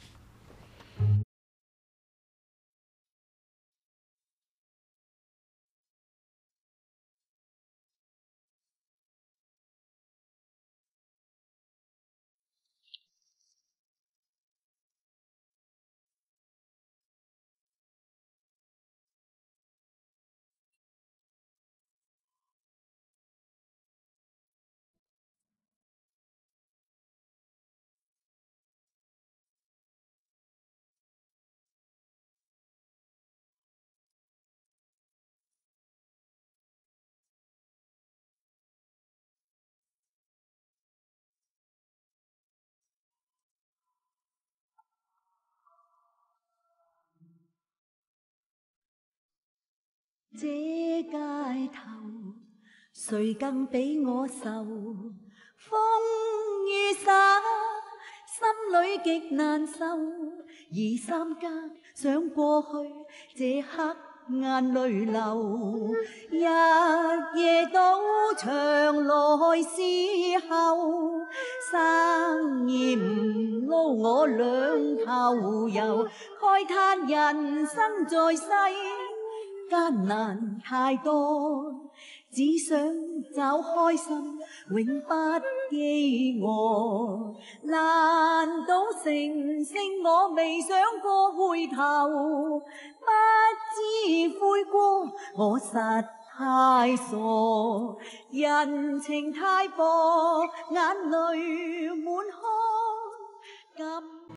這街頭，誰更比我受風雨灑，心裏極難受。二三更想過去，這刻眼淚流，日夜都長來時候，生意唔撈我兩頭油，慨嘆人生在世。艱難太多，只想找開心，永不飢餓。難道成聖我未想過回頭，不知悔過，我實太傻，人情太薄，眼淚滿腔。